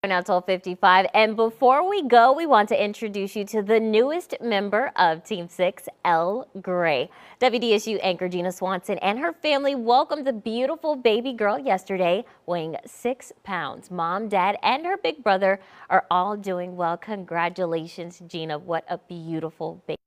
Now 12:55, and before we go, we want to introduce you to the newest member of Team 6, Elle Gray. WDSU anchor Gina Swanson and her family welcomed the beautiful baby girl yesterday, weighing 6 pounds. Mom, Dad, and her big brother are all doing well. Congratulations, Gina. What a beautiful baby.